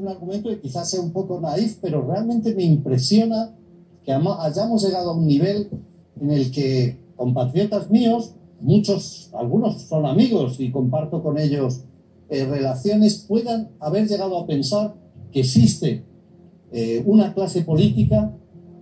un argumento que quizás sea un poco naif, pero realmente me impresiona que hayamos llegado a un nivel en el que compatriotas míos, algunos son amigos y comparto con ellos relaciones, puedan haber llegado a pensar que existe una clase política,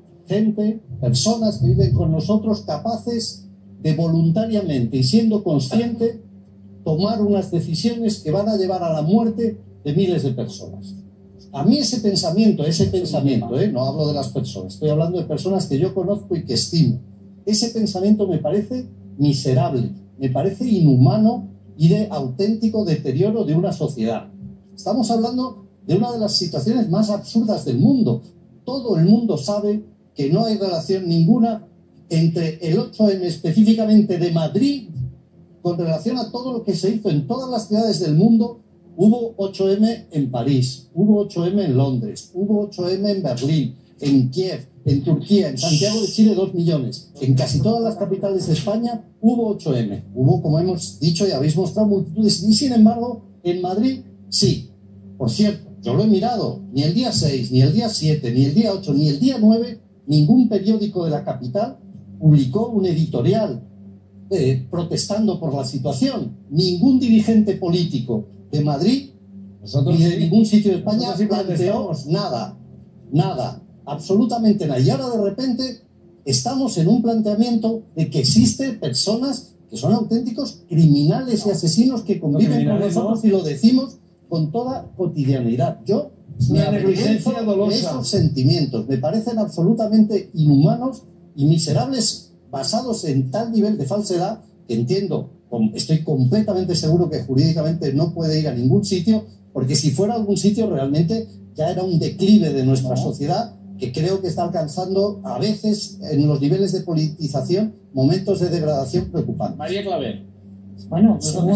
personas que viven con nosotros capaces de voluntariamente y siendo consciente tomar unas decisiones que van a llevar a la muerte de miles de personas. A mí ese pensamiento, no hablo de las personas, estoy hablando de personas que yo conozco y que estimo. Ese pensamiento me parece miserable, me parece inhumano y de auténtico deterioro de una sociedad. Estamos hablando de una de las situaciones más absurdas del mundo. Todo el mundo sabe que no hay relación ninguna entre el 8M específicamente de Madrid con relación a todo lo que se hizo en todas las ciudades del mundo. Hubo 8M en París, hubo 8M en Londres, hubo 8M en Berlín, en Kiev, en Turquía, en Santiago de Chile 2 millones. En casi todas las capitales de España hubo 8M. Hubo, como hemos dicho y habéis mostrado, multitudes. Y sin embargo, en Madrid sí. Por cierto, yo lo he mirado. Ni el día 6, ni el día 7, ni el día 8, ni el día 9, ningún periódico de la capital publicó un editorial protestando por la situación. Ningún dirigente político de Madrid ni de ningún sitio de España planteó nada, absolutamente nada. Y ahora de repente estamos en un planteamiento de que existen personas que son auténticos criminales y asesinos que conviven con nosotros, y lo decimos con toda cotidianidad. Yo me avergüenzo de esos sentimientos, me parecen absolutamente inhumanos y miserables, basados en tal nivel de falsedad que entiendo, estoy completamente seguro que jurídicamente no puede ir a ningún sitio, porque si fuera a algún sitio realmente ya era un declive de nuestra sociedad, que creo que está alcanzando a veces en los niveles de politización momentos de degradación preocupantes. María Claver. Bueno,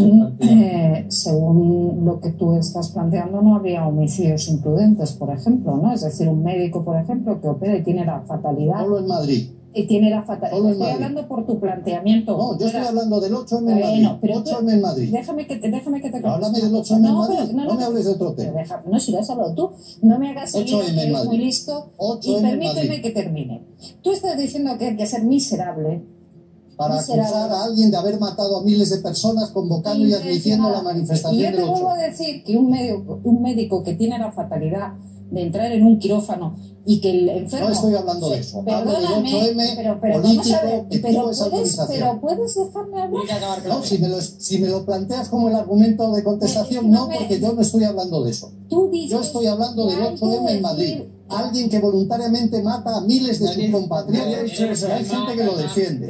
según lo que tú estás planteando, no habría homicidios imprudentes, por ejemplo, ¿no? Es decir, un médico, por ejemplo, que opera y tiene la fatalidad. Solo en Madrid. Y tiene la fatalidad. Estoy hablando por tu planteamiento. No, yo estoy hablando del 8M en Madrid. 8M en Madrid. Déjame que te háblame del 8M en Madrid. No me hables de otro tema. No, si lo has hablado tú. No me hagas seguir, que eres muy listo. 8M y permíteme que termine. Tú estás diciendo que hay que ser miserable para acusar a alguien de haber matado a miles de personas, convocando y admitiendo la manifestación del 8. Y yo te vuelvo a decir que un médico que tiene la fatalidad de entrar en un quirófano y que el enfermo... No estoy hablando de eso. Hablo del 8M político que tuvo esa autorización. Pero puedes dejarme hablar. No, si me lo planteas como el argumento de contestación, no, porque yo no estoy hablando de eso. Yo estoy hablando del 8M en Madrid. Alguien que voluntariamente mata a miles de sus compatriotas, y hay gente que lo defiende.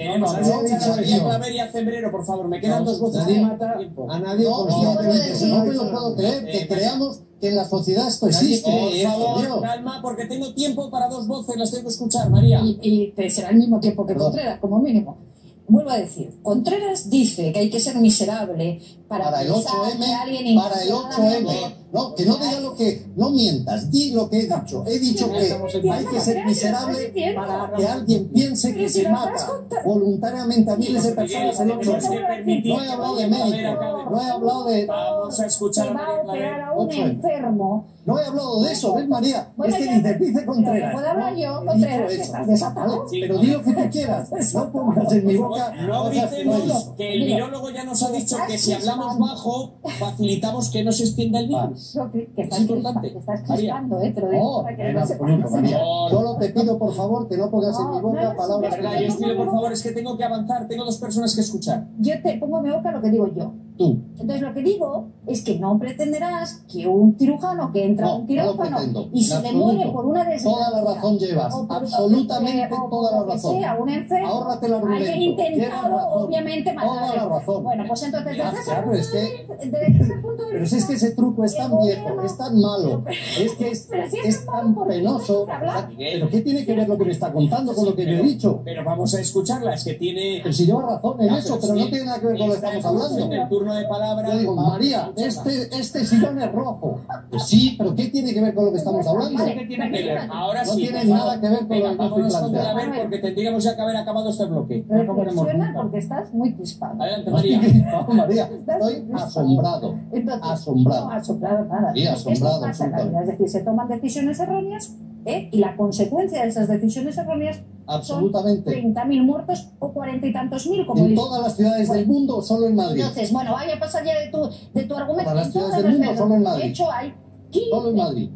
María Claver y a Febrero, por favor, me quedan 2 votos. Nadie mata a nadie conscientemente. No me lo puedo creer, que creamos que en la sociedad esto existe. Por favor, calma, porque tengo tiempo para 2 voces, las tengo que escuchar, María. Y te será el mismo tiempo que Contreras, como mínimo. Vuelvo a decir, Contreras dice que hay que ser miserable para el 8M, para el 8M. No, que no diga lo que... No mientas, di lo que he dicho. He dicho que hay que ser miserable para que alguien piense que se mata voluntariamente a miles de personas el 8M. No he hablado de médicos, no he hablado de... Vamos a escuchar a María Claver. No he hablado de eso, ¿ves, María? Es que dice Contreras. ¿Puedo hablar yo, Contreras? Que estás desatado. Pero di lo que tú quieras. No pongas en mi boca... No gritemos, que el virólogo ya nos ha dicho que si hablamos bajo, facilitamos que no se extienda el virus. Es importante. Te estás crispando, te lo digo para que no se... Solo te pido, por favor, que no pongas en mi boca palabras... Yo os pido, por favor, es que tengo que avanzar, tengo 2 personas que escuchar. Yo te pongo en mi boca lo que digo yo. Tú. Entonces lo que digo es que no pretenderás que un cirujano que entra a un quirófano y se le muere por una desgracia. Toda la razón llevas, absolutamente toda la razón. Sea un enfermo, ahórrate el argumento. Haya intentado, obviamente, matar. Toda la razón. Bueno, pues entonces, desde ese punto de vista... Pero si es que ese truco es tan viejo, es tan malo, es que es tan penoso. Pero ¿qué tiene que ver lo que me está contando con lo que yo he dicho? Pero vamos a escucharla, es que tiene... Pero si lleva razón en eso, pero no tiene nada que ver con lo que estamos hablando. turno de palabra. Yo digo, María, este sillón es rojo. Pues sí, pero ¿qué tiene que ver con lo que estamos hablando? ¿Qué tiene que ver? Ahora No sí. tiene nada que ver con Venga, lo que yo vámonos estoy con la planteando. ver porque tendríamos ya que haber acabado este bloque. Reflexiona porque estás muy crispado. Adelante, No María. estoy gripado, María, estoy asombrado. Entonces, Asombrado. No, asombrado nada. Sí, asombrado, Esto pasa en la vida, absolutamente. es decir, se toman decisiones erróneas y la consecuencia de esas decisiones erróneas Absolutamente. son 30.000 muertos o 40 y tantos mil, como ¿En dice. todas las ciudades del mundo o solo en Madrid? Entonces, bueno, vaya a pasar ya de tu argumento. Para las En ciudades todas del mundo, ciudades solo en del mundo. Madrid. De hecho, hay Solo en Madrid.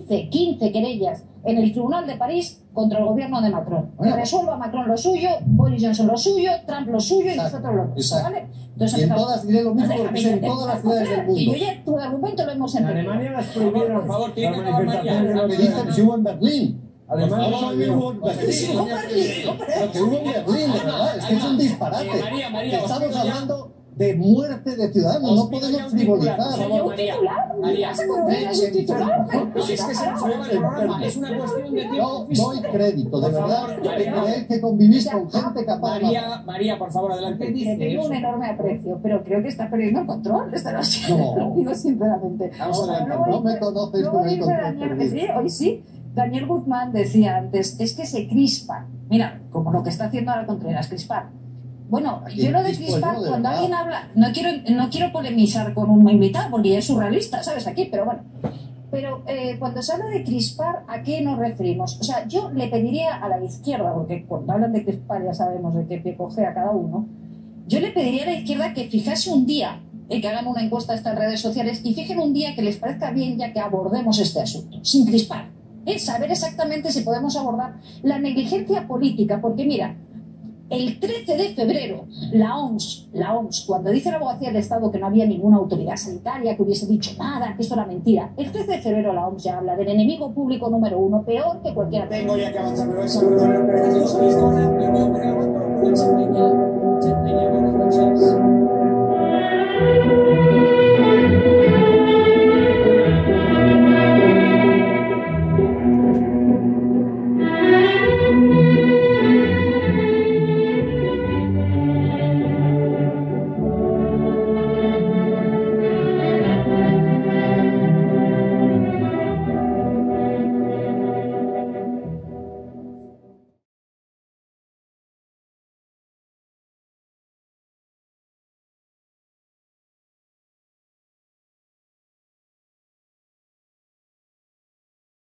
15 querellas en el Tribunal de París contra el gobierno de Macron. Bueno. Que resuelva Macron lo suyo, Boris Johnson lo suyo, Trump lo suyo y Exacto, nosotros lo nuestro, exacto. ¿vale? Entonces, Y en empezamos. todas diré lo mismo Déjame porque es en ya todas las terminar, ciudades del que yo mundo. ya tu argumento lo hemos En entendido. Alemania las Por prohibieron favor, tiene las que acabar manifestaciones de María. los Que dicen si hubo en Berlín. Alemania Por favor, prohibió. hubo en Berlín. Sí, hubo Berlín, hombre. Lo que hubo en Berlín, de verdad, es que es un disparate. María, os Estamos pido ya- hablando de muerte de ciudadanos, Os no pido podemos ya un titular, por frivolizar. favor. Un María. titular, María. vas a contar ese titular, pero No, es que se nos lleva el programa, es una cuestión de tiempo. No doy crédito, de Por verdad, favor, de María. creer que convivís con gente capaz. María, por favor, adelante. Le tengo un enorme aprecio, pero creo que está perdiendo el control esta noche. No. Lo digo sinceramente. Vamos adelante. Luego No me dice- conoces luego con el dice control Daniel, perdido. sí, hoy sí. Daniel Guzmán decía antes, es que se crispa. Mira, como lo que está haciendo ahora Contreras, crispar. Bueno, yo lo de Crispo crispar, yo, de cuando verdad. alguien habla, no quiero polemizar con un invitado, porque ya es surrealista, ¿sabes? Aquí, pero bueno. Pero cuando se habla de crispar, ¿a qué nos referimos? O sea, yo le pediría a la izquierda, porque cuando hablan de crispar ya sabemos de qué pie coge a cada uno, yo le pediría a la izquierda que fijase un día, que hagan una encuesta a estas redes sociales y fijen un día que les parezca bien ya que abordemos este asunto, sin crispar. Saber exactamente si podemos abordar la negligencia política, porque mira, el 13 de febrero, la OMS, cuando dice la Abogacía del Estado que no había ninguna autoridad sanitaria que hubiese dicho nada, que esto era mentira, el 13 de febrero la OMS ya habla del enemigo público número 1, peor que cualquier... Tengo ya que avanzar, pero vais a perder.